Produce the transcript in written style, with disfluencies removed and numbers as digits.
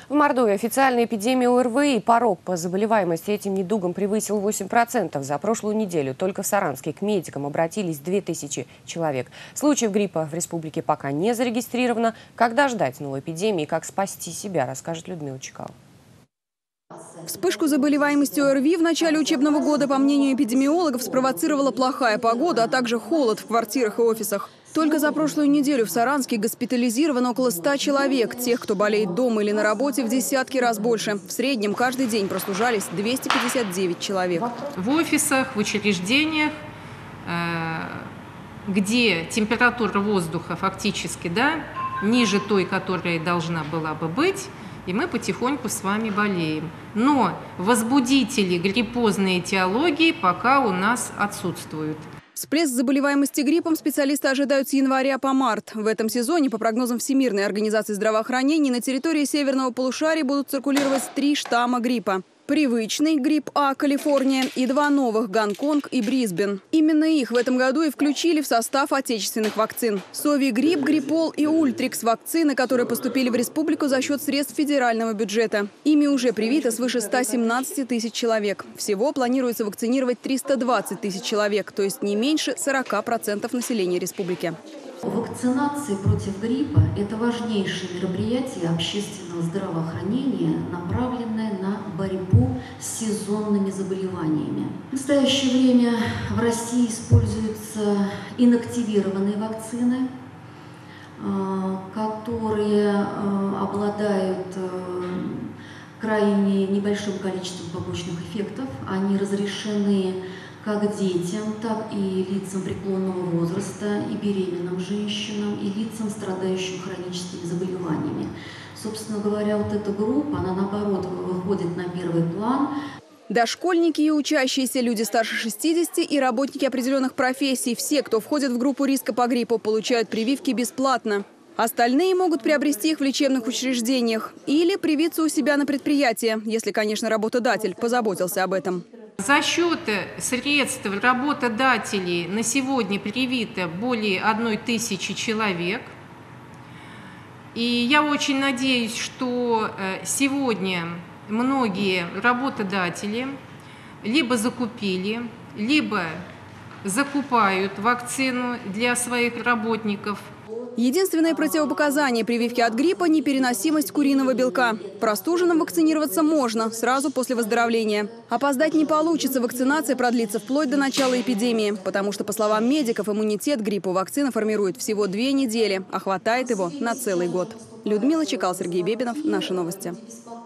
В Мордовии официальная эпидемия ОРВИ и порог по заболеваемости этим недугом превысил 8%. За прошлую неделю только в Саранске к медикам обратились 2000 человек. Случаев гриппа в республике пока не зарегистрировано. Когда ждать новой эпидемии и как спасти себя, расскажет Людмила Чекалова. Вспышку заболеваемости ОРВИ в начале учебного года, по мнению эпидемиологов, спровоцировала плохая погода, а также холод в квартирах и офисах. Только за прошлую неделю в Саранске госпитализировано около 100 человек. Тех, кто болеет дома или на работе, в десятки раз больше. В среднем каждый день прослужались 259 человек. В офисах, в учреждениях, где температура воздуха фактически ниже той, которая должна была бы быть, и мы потихоньку с вами болеем. Но возбудители гриппозной этиологии пока у нас отсутствуют. Всплеск заболеваемости гриппом специалисты ожидают с января по март. В этом сезоне, по прогнозам Всемирной организации здравоохранения, на территории северного полушария будут циркулировать 3 штамма гриппа. Привычный грипп А, Калифорния, и 2 новых – Гонконг и Брисбен. Именно их в этом году и включили в состав отечественных вакцин. Совигрипп, Гриппол и Ультрикс – вакцины, которые поступили в республику за счет средств федерального бюджета. Ими уже привито свыше 117 тысяч человек. Всего планируется вакцинировать 320 тысяч человек, то есть не меньше 40% населения республики. Вакцинация против гриппа – это важнейшее мероприятие общественного здравоохранения, направленное на борьбу с сезонными заболеваниями. В настоящее время в России используются инактивированные вакцины, которые обладают крайне небольшим количеством побочных эффектов. Они разрешены как детям, так и лицам преклонного возраста, и беременным женщинам, и лицам, страдающим хроническими заболеваниями. Собственно говоря, вот эта группа, она наоборот выходит на первый план. Дошкольники и учащиеся, люди старше 60 и работники определенных профессий. Все, кто входит в группу риска по гриппу, получают прививки бесплатно. Остальные могут приобрести их в лечебных учреждениях или привиться у себя на предприятии, если, конечно, работодатель позаботился об этом. За счет средств работодателей на сегодня привито более 1000 человек. И я очень надеюсь, что сегодня многие работодатели либо закупили, либо закупают вакцину для своих работников. Единственное противопоказание прививки от гриппа – непереносимость куриного белка. Простуженным вакцинироваться можно сразу после выздоровления. Опоздать не получится, вакцинация продлится вплоть до начала эпидемии. Потому что, по словам медиков, иммунитет к гриппу вакцина формирует всего 2 недели, а хватает его на целый год. Людмила Чекалова, Сергей Бебинов. Наши новости.